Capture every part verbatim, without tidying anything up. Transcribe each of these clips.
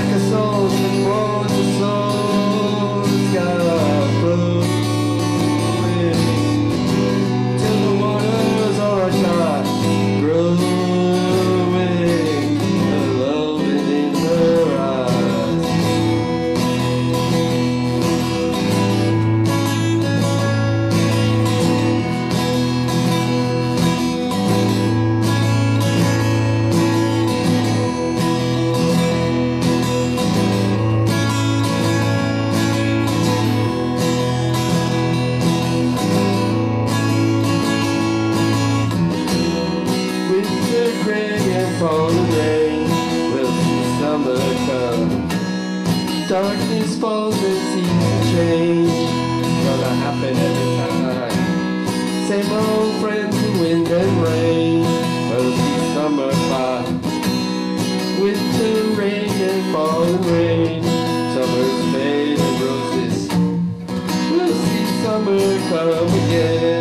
like a soul that wants a soul that's got flowing till the waters are shot, growing, a loving in her eyes. Falling rain, will see summer come. Darkness falls and seasons change. Gonna happen every time. Same old friends in wind and rain. Will see summer fly. Winter rain and falling rain. Summer's fade and roses. We'll see summer come again.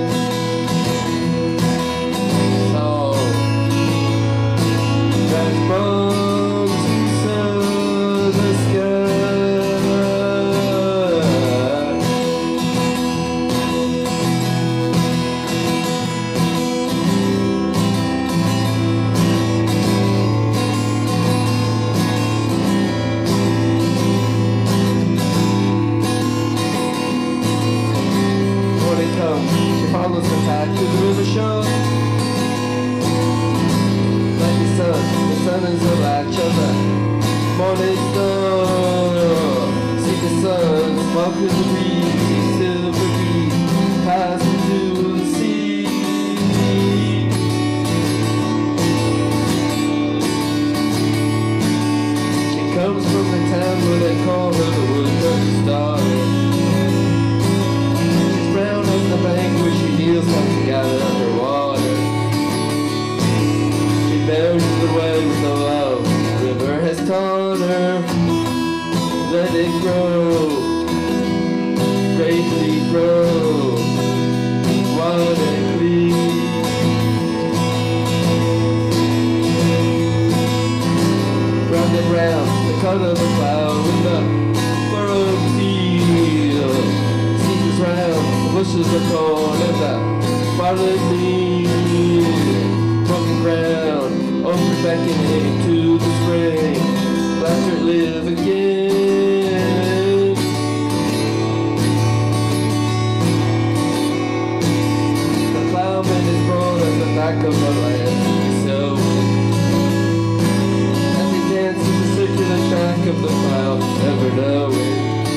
She follows the path to the river shore. Like the sun, the sun is a latch of the morning star. See the sun walk in the breeze, see silver breeze pass into the sea. She comes from the town where they call her the woodcutter star. The bank where she feels something out underwater. She bears the way with no love. The river has taught her. Let it grow, greatly grow, wide and clean. Round and round, the cut of the cloud with the furrowed field. Seasons round. Bushes of corn and the barley bean, broken ground, open beckoning to the spring, laughter live again. The plowman is brought at the back of the land, so as he dances the circular track of the plow, never knowing.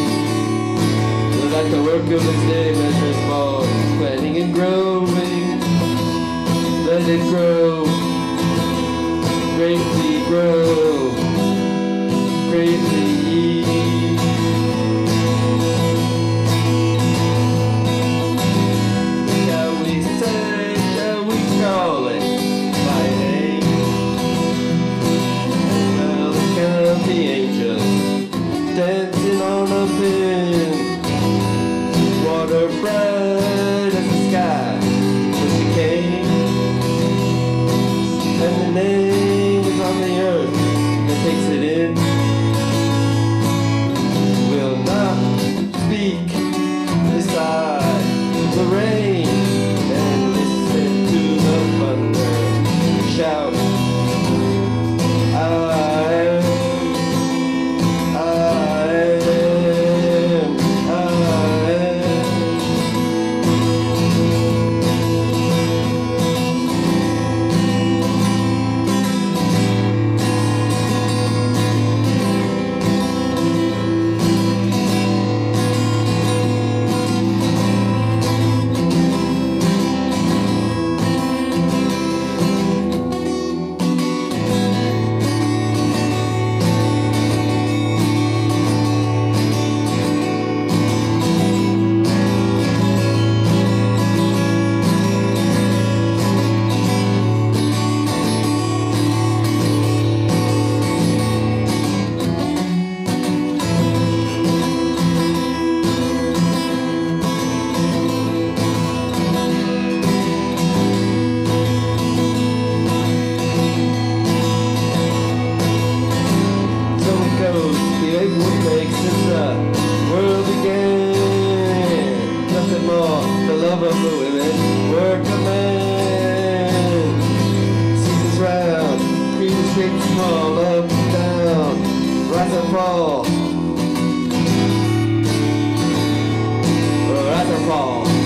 Like the work of his day measures fall, planting and growing. Let it grow, greatly grow, greatly. Shall we say, shall we call it by name? Well, the count the angels dancing on a pin. Water bright as the sky when she came, and the name is on the earth that takes it in. Will not speak beside the rain and listen to the thunder shout. I, I I fall. As I fall.